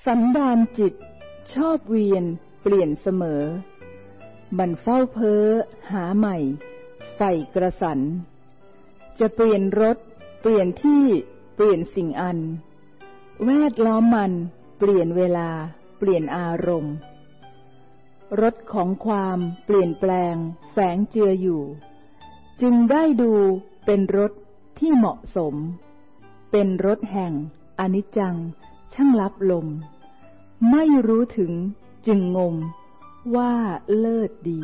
สันดานจิตชอบเวียนเปลี่ยนเสมอมันเฝ้าเพ้อหาใหม่ใฝ่กระสันจะเปลี่ยนรสเปลี่ยนที่เปลี่ยนสิ่งอันแวดล้อมมันเปลี่ยนเวลาเปลี่ยนอารมณ์รสของความเปลี่ยนแปลงแฝงเจืออยู่จึงได้ดูเป็นรสที่เหมาะสมเป็นรสแห่งอนิจจังช่างลับลมไม่รู้ถึงจึงงมว่าเลิศดี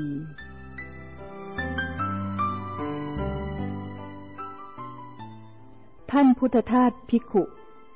ท่านพุทธทาสภิกขุ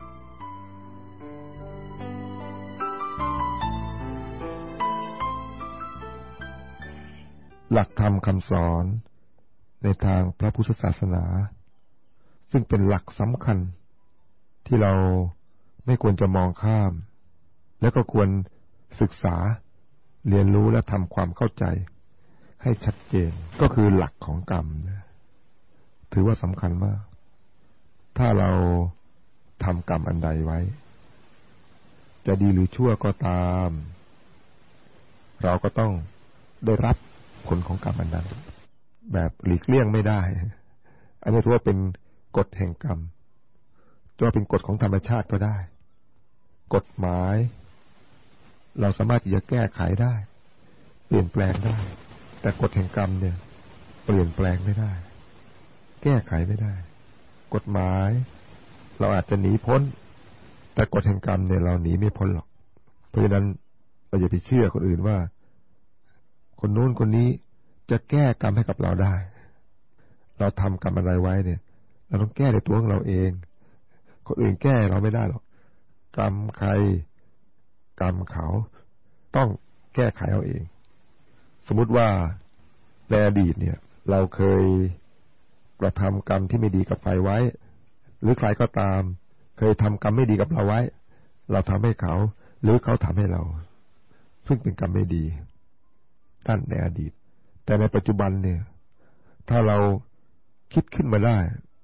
หลักธรรมคำสอนในทางพระพุทธศาสนาซึ่งเป็นหลักสำคัญที่เราไม่ควรจะมองข้ามและก็ควรศึกษาเรียนรู้และทำความเข้าใจให้ชัดเจนก็คือหลักของกรรมถือว่าสำคัญมากถ้าเราทำกรรมอันใดไว้จะดีหรือชั่วก็ตามเราก็ต้องได้รับผลของกรรมอันนั้นแบบหลีกเลี่ยงไม่ได้อันนี้ถือว่าเป็นกฎแห่งกรรมจะเป็นกฎของธรรมชาติก็ได้กฎหมายเราสามารถที่จะแก้ไขได้เปลี่ยนแปลงได้แต่กฎแห่งกรรมเนี่ยเปลี่ยนแปลงไม่ได้แก้ไขไม่ได้กฎหมายเราอาจจะหนีพ้นแต่กฎแห่งกรรมเนี่ยเราหนีไม่พ้นหรอกเพราะฉะนั้นเราอย่าไปเชื่อคนอื่นว่าคนโน้นคนนี้จะแก้กรรมให้กับเราได้เราทำกรรมอะไรไว้เนี่ยเราต้องแก้ในตัวของเราเองคนอื่นแก้เราไม่ได้หรอกกรรมใครกรรมเขาต้องแก้ไขเอาเองสมมุติว่าในอดีตเนี่ยเราเคยกระทำกรรมที่ไม่ดีกับใครไว้หรือใครก็ตามเคยทำกรรมไม่ดีกับเราไว้เราทำให้เขาหรือเขาทำให้เราซึ่งเป็นกรรมไม่ดีนั่นในอดีตแต่ในปัจจุบันเนี่ยถ้าเราคิดขึ้นมาได้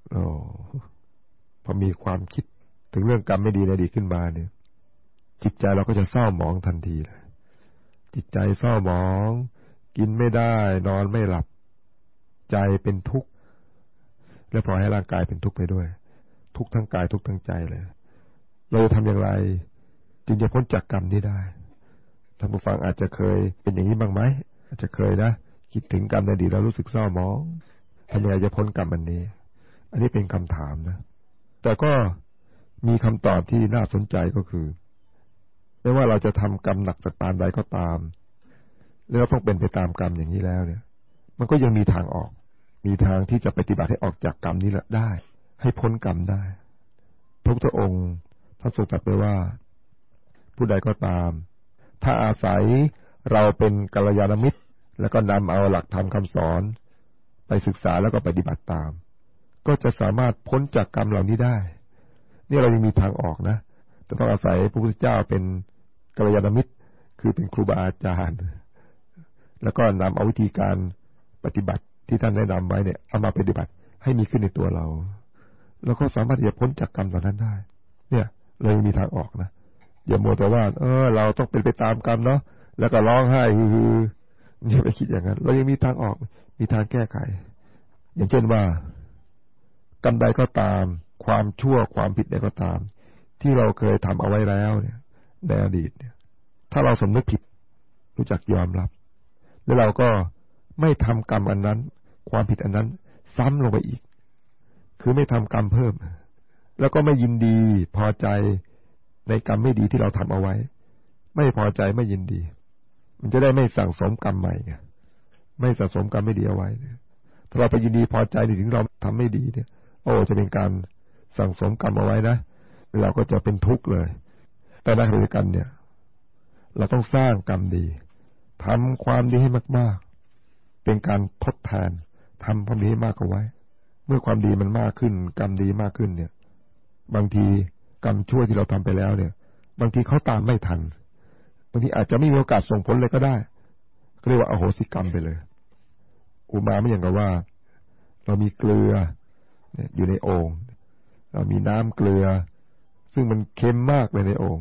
พอมีความคิดถึงเรื่องกรรมไม่ดีในอดีตขึ้นมาเนี่ยจิตใจเราก็จะเศร้าหมองทันทีเลยจิตใจเศร้าหมองกินไม่ได้นอนไม่หลับใจเป็นทุกข์และปล่อยให้ร่างกายเป็นทุกข์ไปด้วยทุกข์ทั้งกายทุกข์ทั้งใจเลยเราจะทำอย่างไรจึงจะพ้นจากกรรมนี้ได้ท่านผู้ฟังอาจจะเคยเป็นอย่างนี้บ้างไหมอาจจะเคยนะคิดถึงกรรมในอดีตแล้วรู้สึกเศร้าหมองทำยังไงจะพ้นกรรมอันนี้อันนี้เป็นคำถามนะแต่ก็มีคำตอบที่น่าสนใจก็คือไม่ว่าเราจะทำกรรมหนักสักปานใดก็ตามแล้วต้องเป็นไปตามกรรมอย่างนี้แล้วเนี่ยมันก็ยังมีทางออกมีทางที่จะปฏิบัติให้ออกจากกรรมนี้ได้ให้พ้นกรรมได้พระพุทธองค์ท่านทรงตรัสไว้ว่าผู้ใดก็ตามถ้าอาศัยเราเป็นกัลยาณมิตรแล้วก็นำเอาหลักธรรมคำสอนไปศึกษาแล้วก็ปฏิบัติตามก็จะสามารถพ้นจากกรรมเหล่านี้ได้นี่เรายังมีทางออกนะแต่ต้องอาศัยพระพุทธเจ้าเป็นกัลยาณมิตรคือเป็นครูบาอาจารย์แล้วก็นำเอาวิธีการปฏิบัติที่ท่านแนะนำไว้เนี่ยเอามาปฏิบัติให้มีขึ้นในตัวเราแล้วก็สามารถที่จะพ้นจากกรรมเหล่านั้นได้เนี่ยเลยมีทางออกนะอย่ามัวแต่ว่าเราต้องเป็นไปตามกรรมเนาะแล้วก็ร้องไห้ฮืออย่าไปคิดอย่างนั้นเรายังมีทางออกมีทางแก้ไขอย่างเช่นว่ากรรมใดก็ตามความชั่วความผิดใดก็ตามที่เราเคยทำเอาไว้แล้วเนี่ยในอดีตเนี่ยถ้าเราสำนึกผิดรู้จักยอมรับแล้วเราก็ไม่ทำกรรมอันนั้นความผิดอันนั้นซ้ำลงไปอีกคือไม่ทำกรรมเพิ่มแล้วก็ไม่ยินดีพอใจในกรรมไม่ดีที่เราทำเอาไว้ไม่พอใจไม่ยินดีมันจะได้ไม่สั่งสมกรรมใหม่ไงไม่สะสมกรรมไม่ดีเอาไว้ถ้าเราไปยินดีพอใจในสิ่งที่เราทำไม่ดีเนี่ยจะเป็นการสั่งสมกรรมเอาไว้นะเราก็จะเป็นทุกข์เลยแต่ในขณะเดียวกันเนี่ยเราต้องสร้างกรรมดีทำความดีให้มากๆเป็นการทดแทนทำความดีให้มากเอาไว้เมื่อความดีมันมากขึ้นกรรมดีมากขึ้นเนี่ยบางทีกรรมชั่วที่เราทำไปแล้วเนี่ยบางทีเขาตามไม่ทันบางทีอาจจะไม่มีโอกาสส่งผลเลยก็ได้ก็เรียกว่าอโหสิกรรมไปเลยอุมาไม่อย่างกับว่าเรามีเกลืออยู่ในโอ่งเรามีน้ำเกลือซึ่งมันเค็มมากเลยในโอ่ง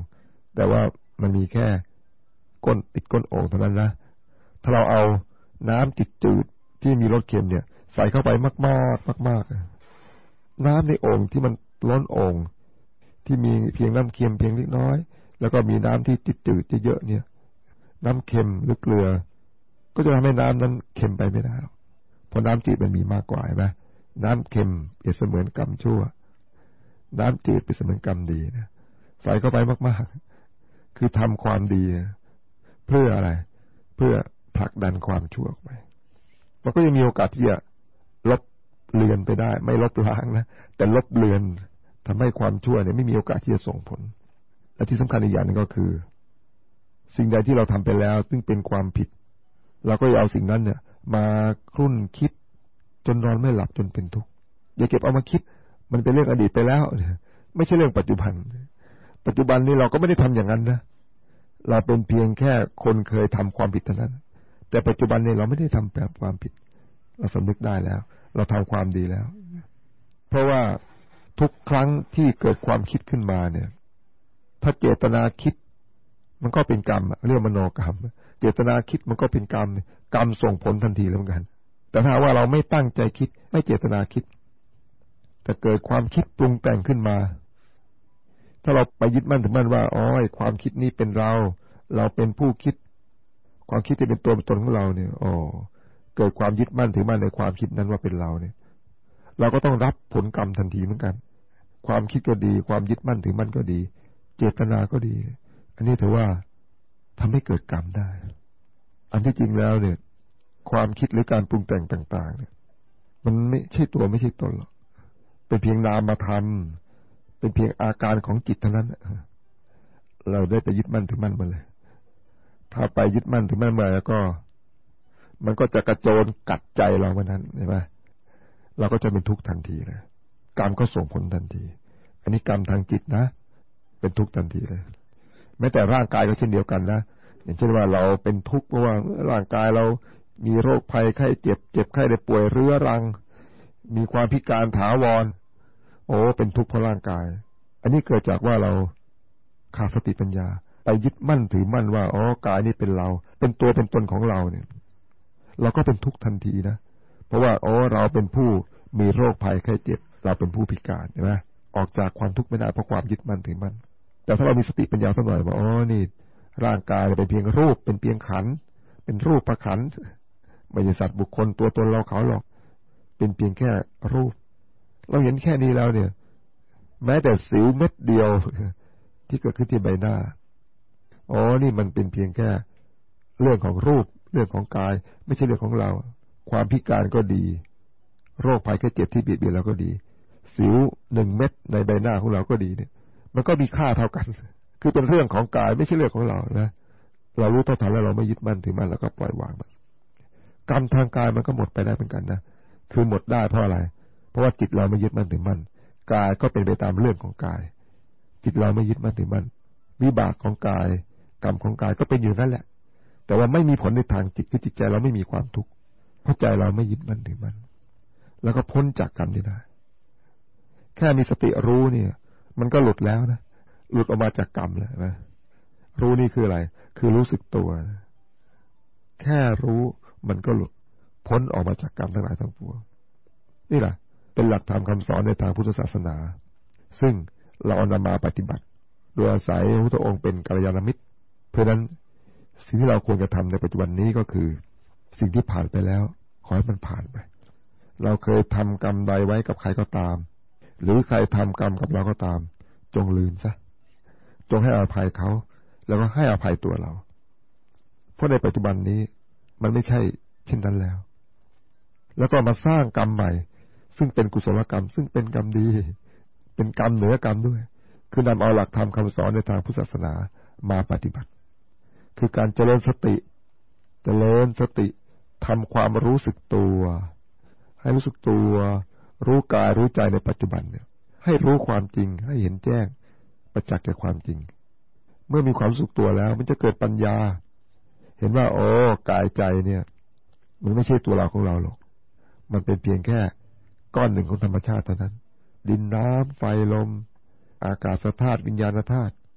แต่ว่ามันมีแค่ก้นติดก้นโอ่งเท่านั้นนะถ้าเราเอาน้ำจืดๆที่มีรสเค็มเนี่ยใส่เข้าไปมากๆมากๆน้ำในโอ่งที่มันล้นโอ่งที่มีเพียงน้ำเค็มเพียงเล็กน้อยแล้วก็มีน้ำที่จืดๆเยอะๆเนี่ยน้ำเค็มหรือเกลือก็จะทำให้น้ำนั้นเค็มไปไม่ได้เพราะน้ำจืดมันมีมากกว่าใช่ไหมน้ำเค็มเปรียบเสมือนกรรมชั่วน้ำจืดเปรียบเสมือนกรรมดีนะใส่เข้าไปมากๆคือทำความดีเพื่ออะไรเพื่อผลักดันความชั่วออกไปมันก็ยังมีโอกาสที่จะลบเลือนไปได้ไม่ลบล้างนะแต่ลบเลือนทำให้ความชั่วเนี่ยไม่มีโอกาสที่จะส่งผลและที่สำคัญอีกอย่างนึงก็คือสิ่งใดที่เราทำไปแล้วซึ่งเป็นความผิดเราก็อย่าเอาสิ่งนั้นเนี่ยมาครุ่นคิดจนนอนไม่หลับจนเป็นทุกข์อย่าเก็บเอามาคิดมันเป็นเรื่องอดีตไปแล้วไม่ใช่เรื่องปัจจุบันปัจจุบันนี้เราก็ไม่ได้ทำอย่างนั้นนะเราเป็นเพียงแค่คนเคยทำความผิดเท่านั้นแต่ปัจจุบันนี้เราไม่ได้ทำแบบความผิดเราสำนึกได้แล้วเราทำความดีแล้วเพราะว่าทุกครั้งที่เกิดความคิดขึ้นมาเนี่ยถ้าเจตนาคิดมันก็เป็นกรรมเรียกมโนกรรมเจตนาคิดมันก็เป็นกรรมกรรมส่งผลทันทีแล้วเหมือนกันแต่ถ้าว่าเราไม่ตั้งใจคิดไม่เจตนาคิดแต่เกิดความคิดปรุงแต่งขึ้นมาถ้าเราไปยึดมั่นถือมั่นว่าอ๋อความคิดนี้เป็นเราเป็นผู้คิดความคิดที่เป็นตัวเป็นตนของเราเนี่ยเกิดความยึดมั่นถือมั่นในความคิดนั้นว่าเป็นเราเนี่ยเราก็ต้องรับผลกรรมทันทีเหมือนกันความคิดก็ดีความยึดมั่นถือมั่นก็ดีเจตนาก็ดีอันนี้ถือว่าทำให้เกิดกรรมได้อันที่จริงแล้วเนี่ยความคิดหรือการปรุงแต่งต่างๆเนี่ยมันไม่ใช่ตัวไม่ใช่ตนหรอกเป็นเพียงนามธรรมเป็นเพียงอาการของจิตเท่านั้นเราได้ไปยึดมั่นถือมั่นมาเลยถ้าไปยึดมั่นถือมั่นมาแล้วก็มันก็จะกระโจนกัดใจเราเมื่อนั้นใช่ไหมเราก็จะเป็นทุกข์ทันทีเลยกรรมก็ส่งผลทันทีอันนี้กรรมทางจิตนะเป็นทุกข์ทันทีเลยแม้แต่ร่างกายก็เช่นเดียวกันนะอย่างเช่นว่าเราเป็นทุกข์เพราะว่าร่างกายเรามีโรคภัยไข้เจ็บไข้ได้ป่วยเรื้อรังมีความพิการถาวรเป็นทุกข์เพราะร่างกายอันนี้เกิดจากว่าเราขาดสติปัญญาไปยึดมั่นถือมั่นว่ากายนี้เป็นเราเป็นตัวเป็นตนของเราเนี่ยเราก็เป็นทุกข์ทันทีนะเพราะว่าเราเป็นผู้มีโรคภัยไข้เจ็บเราเป็นผู้พิการใช่ไหมออกจากความทุกข์ไม่ได้เพราะความยึดมั่นถือมั่นแต่ถ้าเรามีสติปัญญาสักหน่อยว่านี่ร่างกายเป็นเพียงรูปเป็นเพียงขันธ์เป็นรูปประขันธ์ไม่ใช่สัตว์บุคคลตัวตนเราเขาหรอกเป็นเพียงแค่รูปเราเห็นแค่นี้แล้วเนี่ยแม้แต่สิวเม็ดเดียวที่เกิดขึ้นที่ใบหน้านี่มันเป็นเพียงแค่เรื่องของรูปเรื่องของกายไม่ใช่เรื่องของเราความพิการก็ดีโรคภัยไข้เจ็บที่เบียดเบียนเราก็ดีสิว1 เม็ดในใบหน้าของเราก็ดีเนี่ยมันก็มีค่าเท่ากันคือเป็นเรื่องของกายไม่ใช่เรื่องของเรานะเรารู้เท่าทันแล้วเราไม่ยึดมั่นถือมั่นแล้วก็ปล่อยวางมันกรรมทางกายมันก็หมดไปได้เหมือนกันนะคือหมดได้เพราะอะไรเพราะว่าจิตเราไม่ยึดมั่นถือมั่นกายก็เป็นไปตามเรื่องของกายจิตเราไม่ยึดมั่นถือมั่นวิบากของกายกรรมของกายก็เป็นอยู่นั่นแหละแต่ว่าไม่มีผลในทางจิตคือจิตใจเราไม่มีความทุกข์เพราะใจเราไม่ยึดมั่นถือมั่นแล้วก็พ้นจากกรรมนี้ได้แค่มีสติรู้เนี่ยมันก็หลุดแล้วนะหลุดออกมาจากกรรมแล้วนะรู้นี่คืออะไรคือรู้สึกตัวแค่รู้มันก็หลุดพ้นออกมาจากกรรมทั้งหลายทั้งปวงนี่แหละเป็นหลักธรรมคำสอนในทางพุทธศาสนาซึ่งเราเอานำมาปฏิบัติโดยอาศัยพระพุทธองค์เป็นกัลยาณมิตรเพราะนั้นสิ่งที่เราควรจะทำในปัจจุบันนี้ก็คือสิ่งที่ผ่านไปแล้วขอให้มันผ่านไปเราเคยทำกรรมใดไว้กับใครก็ตามหรือใครทำกรรมกับเราก็ตามจงลืมซะจงให้อภัยเขาแล้วก็ให้อภัยตัวเราเพราะในปัจจุบันนี้มันไม่ใช่เช่นนั้นแล้วแล้วก็มาสร้างกรรมใหม่ซึ่งเป็นกุศลกรรมซึ่งเป็นกรรมดีเป็นกรรมเหนือกรรมด้วยคือนำเอาหลักธรรมคำสอนในทางพุทธศาสนามาปฏิบัติคือการเจริญสติทำความรู้สึกตัวให้รู้สึกตัวรู้กายรู้ใจในปัจจุบันเนี่ยให้รู้ความจริงให้เห็นแจ้งประจักษ์แก่ความจริงเมื่อมีความรู้สึกตัวแล้วมันจะเกิดปัญญาเห็นว่ากายใจเนี่ยมันไม่ใช่ตัวเราของเราหรอกมันเป็นเพียงแค่ก้อนหนึ่งของธรรมชาติเท่านั้นดินน้ำไฟลมอากาศธาตุวิญญาณธาตุ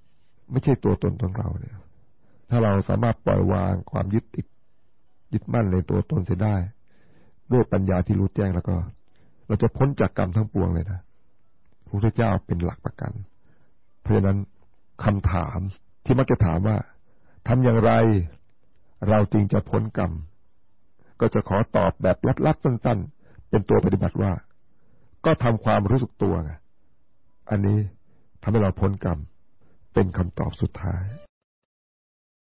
ไม่ใช่ตัวตนของเราเนี่ยถ้าเราสามารถปล่อยวางความยึดติดยึดมั่นในตัวตนเสียได้ด้วยปัญญาที่รู้แจ้งแล้วก็เราจะพ้นจากกรรมทั้งปวงเลยนะพระพุทธเจ้าเป็นหลักประกันเพราะฉะนั้นคำถามที่มักจะถามว่าทำอย่างไรเราจึงจะพ้นกรรมก็จะขอตอบแบบลัดๆสั้นๆเป็นตัวปฏิบัติว่าก็ทำความรู้สึกตัวไงอันนี้ทำให้เราพ้นกรรมเป็นคำตอบสุดท้าย